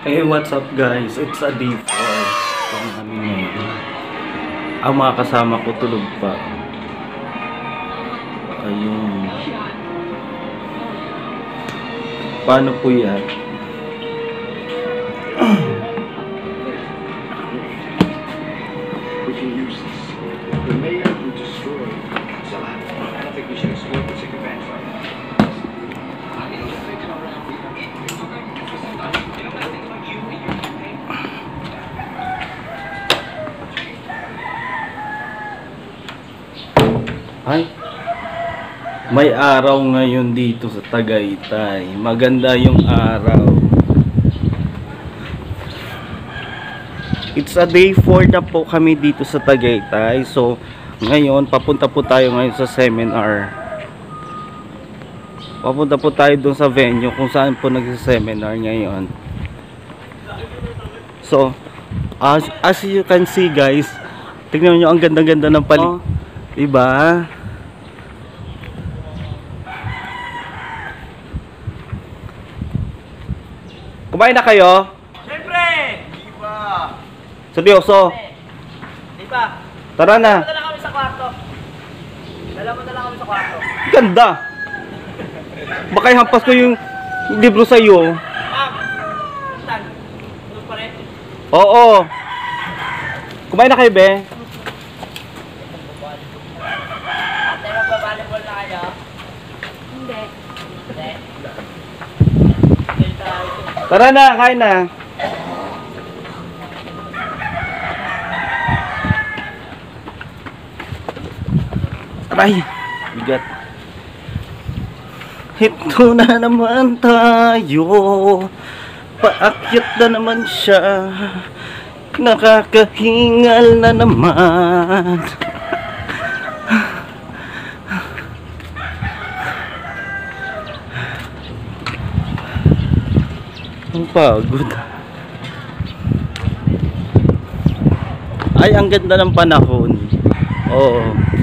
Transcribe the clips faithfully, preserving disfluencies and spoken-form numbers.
Hey, what's up guys? It's a day four pang namin ngayon. Ang mga kasama ko tulog pa. Ayun. Paano po yan? The mayor who destroyed Salah. I don't think we should exploit the sick event right now. Ay, may araw ngayon dito sa Tagaytay. Maganda yung araw. It's a day four na po kami dito sa Tagaytay. So, ngayon, papunta po tayo ngayon sa seminar. Papunta po tayo dun sa venue kung saan po nagsa-seminar ngayon. So, as, as you can see guys, tignan nyo ang ganda-ganda ng palig. Oh, diba? Kumain na kayo? Siyempre! Di ba? Seryoso? Di ba? Tara na. Dala mo na lang kami sa kwarto. Dala mo na lang kami sa kwarto. Ganda. Baka ihampas ko yung libro sa iyo. Ma'am! Saan? Tulog pa rin? Oo. Kumain na kayo, be? Ate, magbabalibol na kayo? Hindi. Hindi. Tara na, kain na. Aray, bigat. Ito na naman tayo. Paakyat na naman siya. Nakakahingal na naman. Ang pagod. Ay, ang ganda ng panahon. Oo.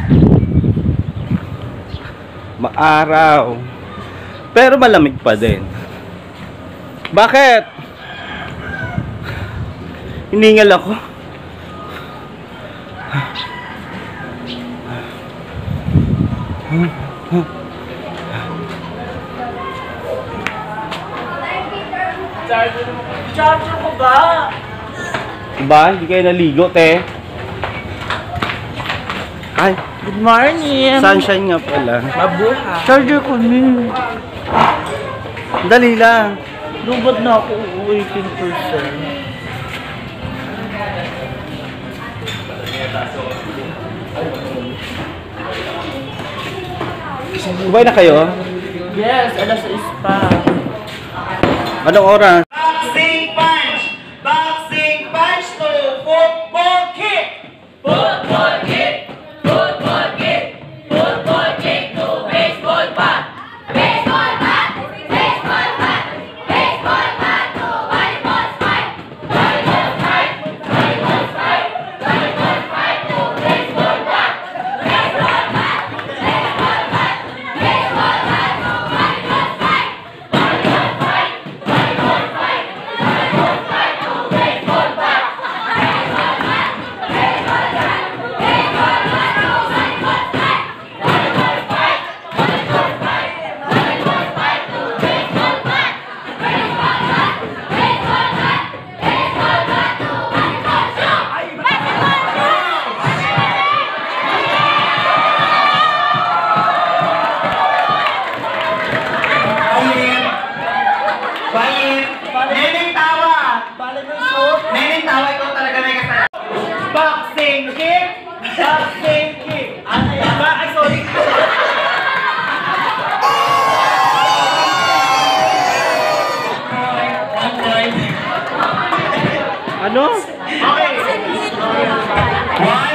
Maaraw. Pero malamig pa din. Bakit? Hiningal ako. Charger mo. Charger mo ba? Diba? Hindi kayo naligo, te. Ay, Good morning. sunshine nga pala. Mabuha. Charger ko ni. Dali lang. Lubad na ako eighteen percent. Kumain na kayo? Yes, alas is pa. Anong oras? Boxing punch! Boxing punch to football kick! Football kick! Football kick! Football kick to baseball bat! Baseball bat! Baseball bat! Baseball bat to volleyball spike! Volleyball fight! Volleyball fight! Volleyball fight to baseball bat! Baseball bat! Baseball bat! Baseball bat to volleyball spike! Volleyball fight! Volleyball fight! Volleyball fight to baseball bat! Baseball bat! Baseball bat! Baseball bat to volleyball spike! Volleyball fight! Volleyball fight! Volleyball fight to baseball bat! Baseball bat! Baseball bat! Baseball bat to volleyball shot! Baseball Bayin! Neneng tawa! Bale mo yung shoot? Neneng tawa, ikaw talaga may kasalanan. Boxing kick! Boxing kick! Ano yan? Ba? Ay, sorry! Ano? Okay! One,